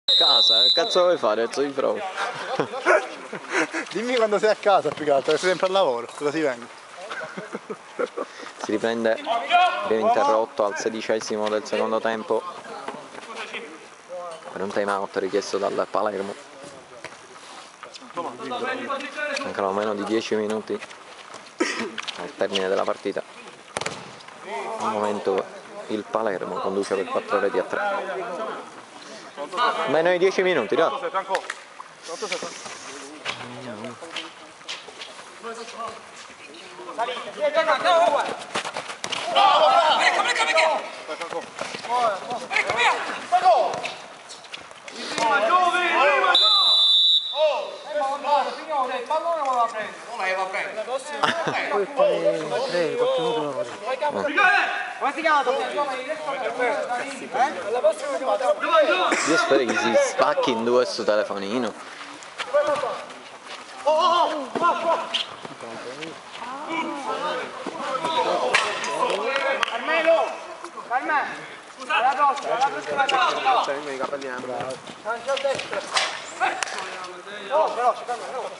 Casa, che cazzo vuoi fare? Alzo di prova. Dimmi quando sei a casa più che altro, sei sempre al lavoro, così vengo. Si riprende, abbiamo interrotto al 16° del secondo tempo per un time out richiesto dal Palermo. Mancano meno di 10 minuti al termine della partita. Al momento il Palermo conduce per 4-3. Meno di 10 minuti, dai. Io spero che si spacchi in due sto telefonino. Carmelo! Carmelo! Alla prossima, I capelli bravo. Lancia a destra. No, veloce, Carmelo.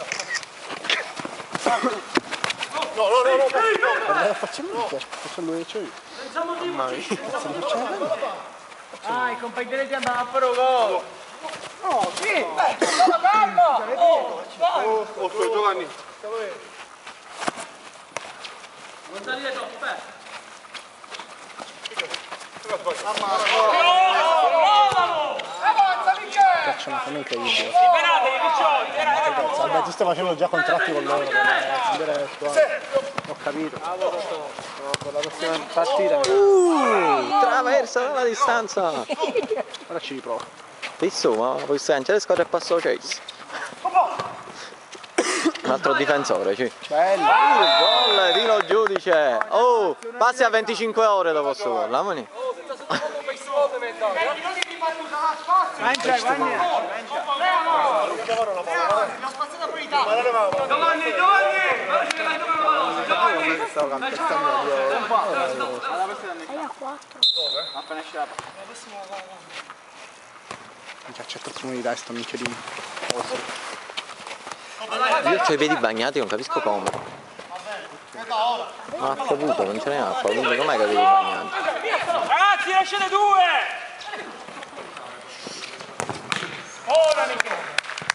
No, facciamo lui c'ho io. Mamma mia, I compagni diretti andano a fare gol. No, sì! Calma! Oh, Giovanni. Non salire troppo, Faccio una famiglia incredibile. Vabbè, tu stai facendo già contratti con loro. Ho capito. Con la prossima partita. Traversa dalla distanza. Ora ci riprovo. Visto, ma questo Angelo scorre e passo Chase. Un altro difensore, sì. Bello. Gol, tiro giudice. Oh, passi a 25 ore dopo sto gol, amoni. C'è il prossimo di testa, minchedino. Io ho i piedi bagnati, non capisco come. Ma ha piovuto, non ce n'è acqua, quindi com'è che i piedi bagnati? Ragazzi, lasciate due! Ora, Nico!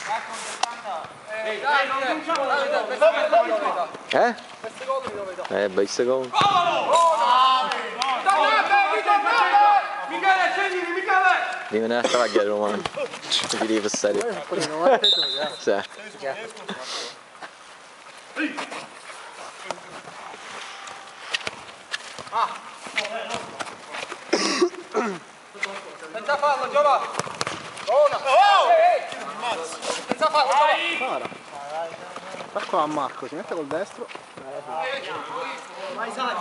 Bei secondi. Michele, accendimi, Michele! Devi venire a travagliare domani. Ti devi passare. Sì. Senza fallo, Giova! Buona! Senza fallo, Para. Va qua a Marco, si mette col destro. vai, sai!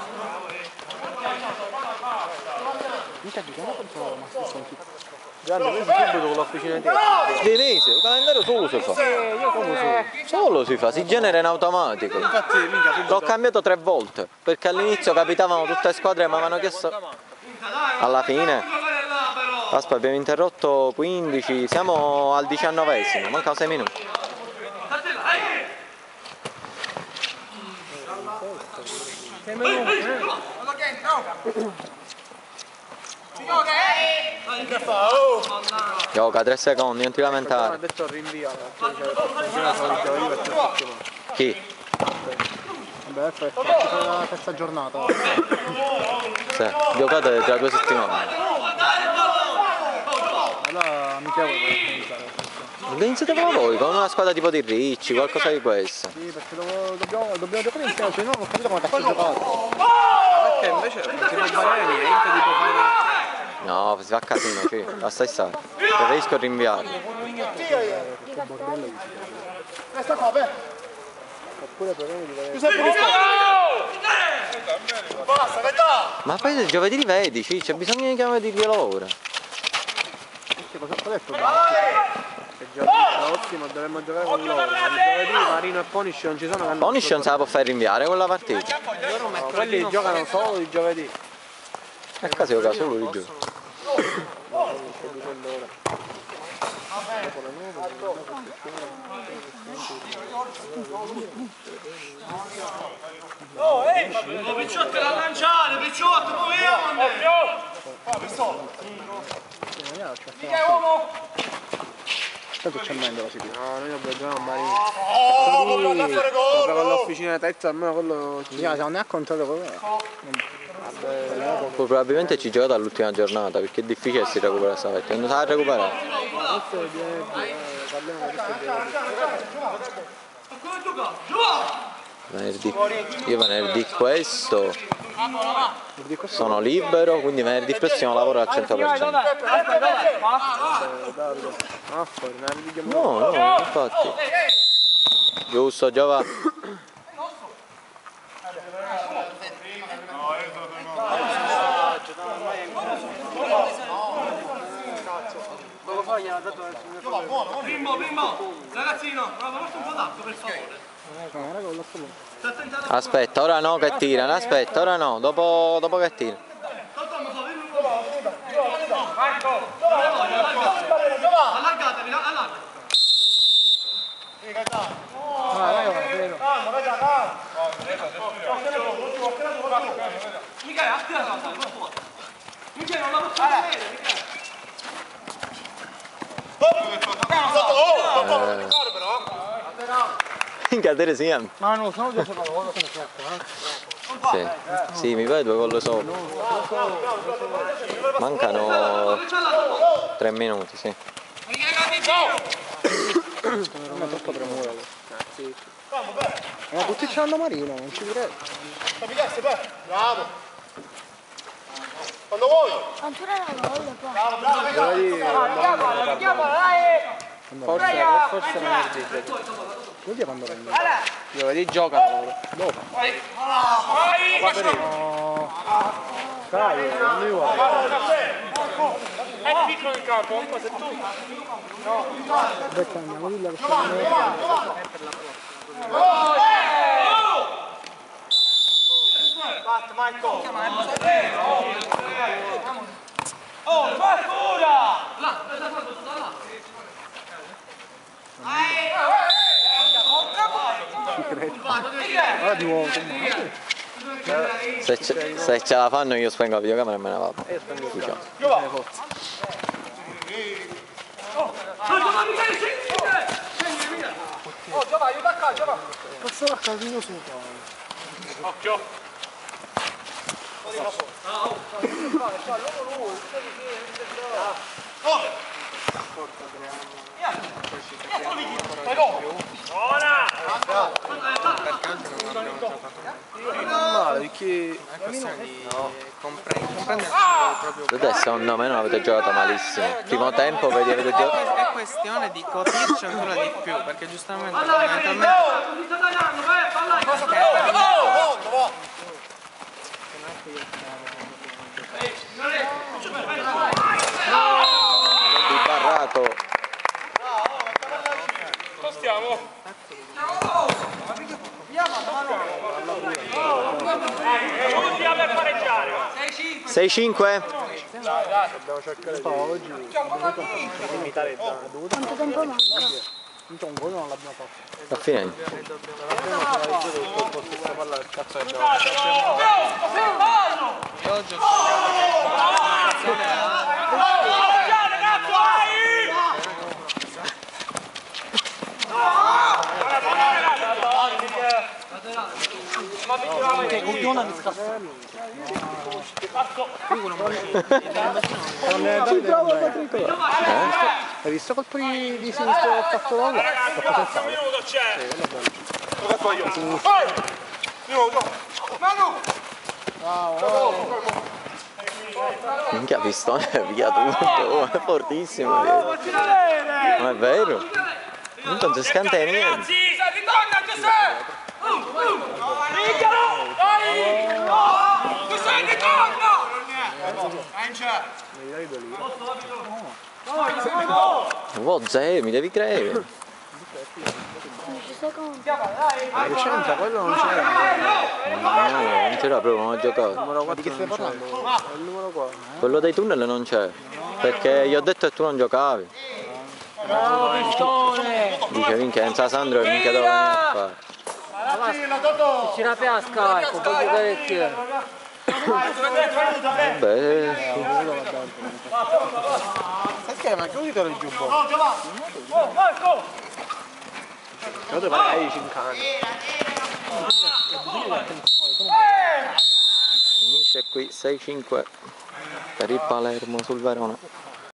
Mica giochiamo contro ma stesso un tipo. Gianni, questo è subito con l'officina di Denise, il calendario solo si fa. Solo si fa, si genera in automatico. Infatti, mica L'ho cambiato 3 volte, perché all'inizio capitavano tutte le squadre ma mi hanno chiesto alla fine. Aspetta, abbiamo interrotto 15, siamo al 19esimo, mancano 6 minuti. Gioca 3 secondi, non ti lamentare. ha detto rinvia. Chi? Vabbè, perfetto, la terza giornata. Sì, giocate tra 2 settimane. Allora mica vuoi cominciare. Organizzatevelo voi, con una squadra tipo di Ricci, qualcosa di questo. Sì, perché dobbiamo giocare insieme, cioè non ho capito come cazzo giocare. Perché invece non si può fare niente, tipo fare... No, si fa casino, sì, la stai stare. Preferisco rinviarlo. Resta qua, beh. Oppure problemi di basta, Ma poi giovedì li vedi, c'è bisogno di chiamare dirglielo ora. Cosa ho detto? Che giochi ottimo, dovremmo giocare con loro. Giovedì Marino e Ponish non ci sono. Ponish non se la può fare rinviare quella partita. No, quelli giocano solo di giovedì. A caso gioca solo di giovedì. Picciotto da lanciare, Picciotto, muoviamo! Tanto c'è Mendola si dice. No, noi dobbiamo giocare un Marino. Sì, con l'officina terza almeno quello ci... No, non ne ha contato come. Poi probabilmente ci gioca dall'ultima giornata perché è difficile si recupera stavolta. Non sa recuperare. Venerdì. Io venerdì questo sono libero, quindi venerdì prossimo lavoro al 100%. No, no, infatti. Giusto, Giova. Bimbo, ragazzino, prova un po' d'acqua per favore. Aspetta, ora no che tirano, aspetta, ora no, dopo che tira. Allargatevi, allargatevi. Michele, attira la cosa, per favore. Michele, non la posso vedere, Cadere sempre. Ma no, sono già secondo. Sì, sì, mi fai 2 gol sopra. Mancano 3 minuti, sì. Non è troppo premura. Ma tutti c'hanno Marino, non ci credo. Bravo. Quando vuoi. Forse venerdì. Vuol dire quando vengono? Giovedì giocano. Dopo. Dai, non mi vuoi. È piccolo il campo, un po' se tu. No. Aspetta, andiamo lì la Oh, fa cura! Là, Ora di nuovo. Se ce la fanno io spengo la videocamera e me ne vado. Oh, Giova, aiuta qua, Giova! Posso fare casino su? Occhio! Male, perché comprende proprio. Adesso secondo me non avete giocato malissimo. Primo tempo vedi avete giocato. È questione di cotirci ancora di più, perché giustamente fondamentalmente Barrato. Stiamo! 6-5. Dobbiamo cercare oggi di imitare il dovuto. Quanto tempo manca? Un gol non l'abbiamo fatto. Sta finendo. Hai visto colpo di sinistro che ho fatto gol? L'ho fatto il fallo. Minchia pistone via tutto, è fortissimo. Non è vero? Non si scanta niente. Ritorna Giuseppe! Riccalo! Dai! Giuseppe, ritorna! Zè, mi devi credere. Non ci sei con... C'entra, quello non c'era. No, non c'era proprio, non ho giocato. Di che stai parlando? È il numero 4. Quello dei tunnel non c'è. Perché gli ho detto che tu non giocavi. Bravo pistone! Di Dice Vincenzo, Sandro e minchia dove venire a fare. Ci la pesca, ecco, voglio parecchio. Vabbè, Sai che ma che vuoi tirare giù un po'? Io devo fare ai 5 anni. finisce qui 6-5 per il Palermo sul Verona.